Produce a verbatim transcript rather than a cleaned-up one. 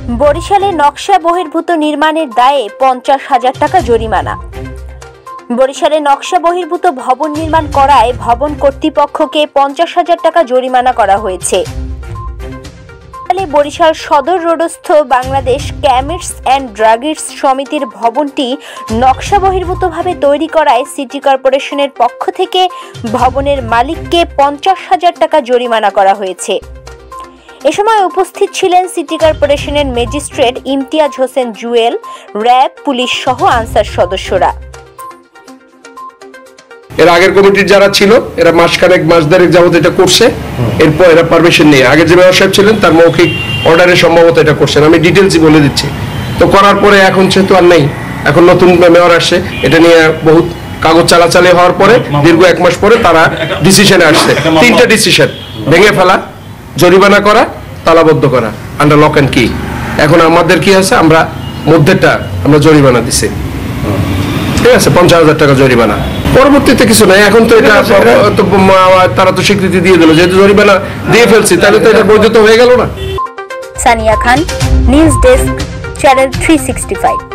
বরিশালে নকশা বহির্ভূত নির্মাণের দায়ে পঞ্চাশ হাজার টাকা জরিমানা। বরিশালে নকশা বহির্ভূত ভবন নির্মাণ করায় ভবন কর্তৃপক্ষকে পঞ্চাশ হাজার টাকা জরিমানা করা হয়েছে। বরিশাল সদর রোডস্থ বাংলাদেশ কেমিস্টস অ্যান্ড ড্রাগিস্টস সমিতির ভবনটি নকশা বহির্ভূতভাবে তৈরি করায় সিটি কর্পোরেশনের পক্ষ থেকে ভবনের মালিককে পঞ্চাশ হাজার টাকা জরিমানা করা হয়েছে। এ সময় উপস্থিত ছিলেন সিটি কর্পোরেশনের ম্যাজিস্ট্রেট ইমতিয়াজ হোসেন জুয়েল, র্যাব, পুলিশ সহ আনসার সদস্যরা। এর আগের কমিটির যারা ছিল এরা মাসখানেক মাস দেড়েক যাবত এটা করছে, এরপর এরা পারমিশন নিয়ে আগে যে মেয়র সাহেব ছিলেন তার মৌখিক অর্ডারে সম্ভবত এটা করছেন, আমি ডিটেলসই বলে দিচ্ছি। তো করার পরে এখন সেহেতু আর নেই, এখন নতুন মেয়র আসছে, এটা নিয়ে বহুত কাগজ চালাচালি হওয়ার পরে দীর্ঘ এক মাস পরে তারা ডিসিশনে আসছে। তিনটা ডিসিশন, ভেঙে ফেলা, জরিমানা করা, তালাবদ্ধ করা আন্ডার লক অ্যান্ড কি। এখন আমাদের কি আছে, আমরা মধ্যেরটা আমরা জরিমানা দিছি, ঠিক আছে, পঞ্চাশ হাজার টাকা জরিমানা। পরবর্তীতে কিছু নাই, এখন তো এটা তারা তো স্বীকৃতি দিয়ে দিল, যেহেতু জরিমানা দিয়ে ফেলছি তাহলে তো এটা বৈধতা হয়ে গেল না। Sania Khan, news desk, channel three sixty five.